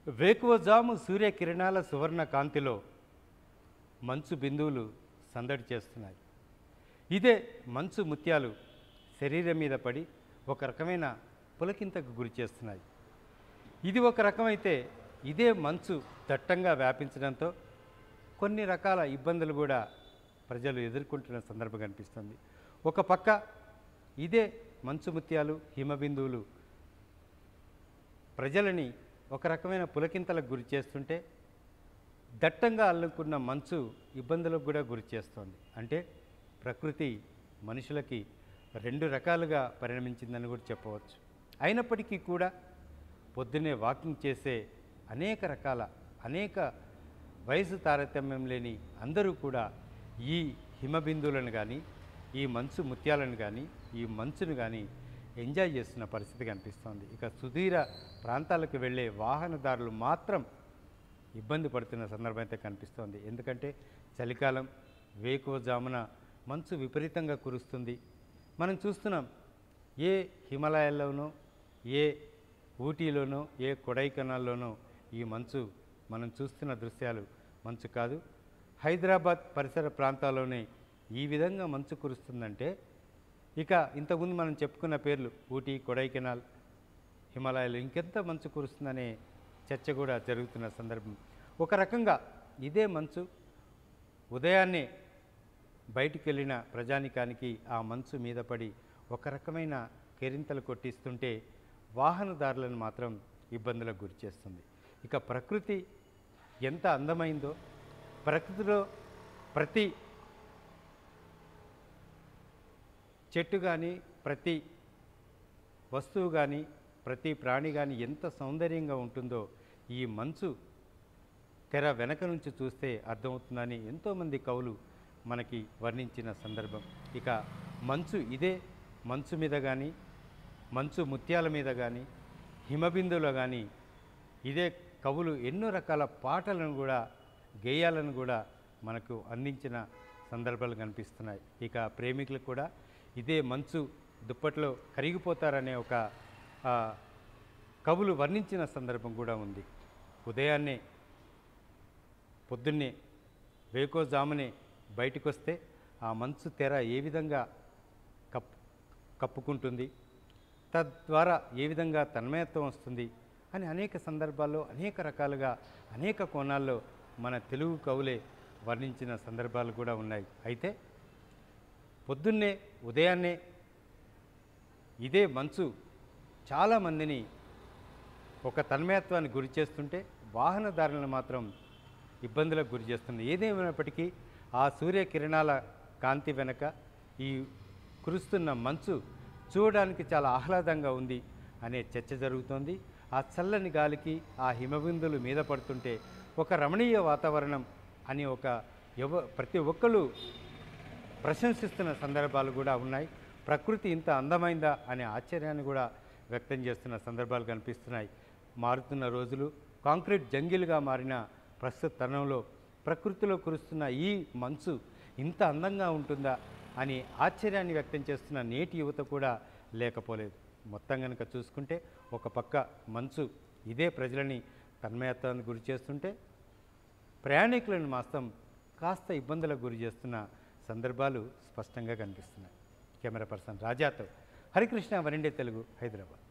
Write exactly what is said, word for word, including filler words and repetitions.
వేకువజాము సూర్యకిరణాల సువర్ణ కాంతిలో మంచు బిందువులు సందడి చేస్తున్నాయి. ఇదే మంచు ముత్యాలు శరీరం మీద పడి ఒక రకమైన పులకింతకు గురి చేస్తున్నాయి. ఇది ఒక రకమైతే ఇదే మంచు దట్టంగా వ్యాపించడంతో కొన్ని రకాల ఇబ్బందులు కూడా ప్రజలు ఎదుర్కొంటున్న సందర్భం కనిపిస్తుంది. ఒక పక్క ఇదే మంచు ముత్యాలు హిమబిందువులు ప్రజలని ఒక రకమైన పులకింతలకు గురి చేస్తుంటే, దట్టంగా అల్లుకున్న మంచు ఇబ్బందులకు కూడా గురి చేస్తోంది. అంటే ప్రకృతి మనుషులకి రెండు రకాలుగా పరిణమించిందని కూడా చెప్పవచ్చు. అయినప్పటికీ కూడా పొద్దున్నే వాకింగ్ చేసే అనేక రకాల అనేక వయసు తారతమ్యం లేని అందరూ కూడా ఈ హిమబిందువులను కానీ ఈ మంచు ముత్యాలను కానీ ఈ మంచును కానీ ఎంజాయ్ చేస్తున్న పరిస్థితి కనిపిస్తోంది. ఇక సుదీర ప్రాంతాలకు వెళ్ళే వాహనదారులు మాత్రం ఇబ్బంది పడుతున్న సందర్భం అయితే కనిపిస్తోంది. ఎందుకంటే చలికాలం, వేకువజామున మంచు విపరీతంగా కురుస్తుంది. మనం చూస్తున్నాం, ఏ హిమాలయాల్లోనో ఏ ఊటీలోనో ఏ కొడైకెనాల్లోనో ఈ మంచు మనం చూస్తున్న దృశ్యాలు మంచు కాదు. హైదరాబాద్ పరిసర ప్రాంతాల్లోనే ఈ విధంగా మంచు కురుస్తుందంటే ఇక ఇంతకుముందు మనం చెప్పుకున్న పేర్లు ఊటీ, కొడైకెనాల్, హిమాలయాలు ఇంకెంత మంచు కురుస్తుందనే చర్చ కూడా జరుగుతున్న సందర్భం. ఒక రకంగా ఇదే మంచు ఉదయాన్నే బయటికి వెళ్ళిన ప్రజానికానికి ఆ మంచు మీద పడి ఒక రకమైన కేరింతలు కొట్టిస్తుంటే వాహనదారులను మాత్రం ఇబ్బందులకు గురి చేస్తుంది. ఇక ప్రకృతి ఎంత అందమైందో, ప్రకృతిలో ప్రతి చెట్టు కానీ ప్రతి వస్తువు కానీ ప్రతి ప్రాణి కానీ ఎంత సౌందర్యంగా ఉంటుందో ఈ మంచు తెర వెనక నుంచి చూస్తే అర్థమవుతుందని ఎంతోమంది కవులు మనకి వర్ణించిన సందర్భం. ఇక మంచు ఇదే మంచు మీద కానీ మంచు ముత్యాల మీద కానీ హిమబిందువులో కానీ ఇదే కవులు ఎన్నో రకాల పాటలను కూడా గేయాలను కూడా మనకు అందించిన సందర్భాలు కనిపిస్తున్నాయి. ఇక ప్రేమికులు కూడా ఇదే మంచు దుప్పట్లో కరిగిపోతారనే ఒక కవులు వర్ణించిన సందర్భం కూడా ఉంది. ఉదయాన్నే పొద్దున్నే వేకోజామునే బయటకు వస్తే ఆ మంచు తెర ఏ విధంగా కప్ కప్పుకుంటుంది, తద్వారా ఏ విధంగా తన్మయత్వం వస్తుంది అని అనేక సందర్భాల్లో అనేక రకాలుగా అనేక కోణాల్లో మన తెలుగు కవులే వర్ణించిన సందర్భాలు కూడా ఉన్నాయి. అయితే పొద్దున్నే ఉదయాన్నే ఇదే మంచు చాలామందిని ఒక తన్మయత్వాన్ని గురి చేస్తుంటే వాహనదారులను మాత్రం ఇబ్బందులకు గురి చేస్తుంది. ఏదేమైనప్పటికీ ఆ సూర్యకిరణాల కాంతి వెనక ఈ కురుస్తున్న మంచు చూడడానికి చాలా ఆహ్లాదంగా ఉంది అనే చర్చ జరుగుతోంది. ఆ చల్లని గాలికి ఆ హిమబిందులు మీద పడుతుంటే ఒక రమణీయ వాతావరణం అని ఒక ఎవ ప్రతి ఒక్కరు ప్రశంసిస్తున్న సందర్భాలు కూడా ఉన్నాయి. ప్రకృతి ఇంత అందమైందా అనే ఆశ్చర్యాన్ని కూడా వ్యక్తం చేస్తున్న సందర్భాలు కనిపిస్తున్నాయి. మారుతున్న రోజులు కాంక్రీట్ జంగిల్గా మారిన ప్రస్తుత తరుణంలో ప్రకృతిలో కురుస్తున్న ఈ మంచు ఇంత అందంగా ఉంటుందా అని ఆశ్చర్యాన్ని వ్యక్తం చేస్తున్న నేటి యువత కూడా లేకపోలేదు. మొత్తం కనుక చూసుకుంటే ఒక పక్క మంచు ఇదే ప్రజలని తన్మయత్వానికి గురి చేస్తుంటే ప్రయాణికులను మాత్రం కాస్త ఇబ్బందులకు గురి చేస్తున్న సందర్భాలు స్పష్టంగా కనిపిస్తున్నాయి. కెమెరా పర్సన్ రాజాతో హరికృష్ణ, వన్ ఇండియా తెలుగు, హైదరాబాద్.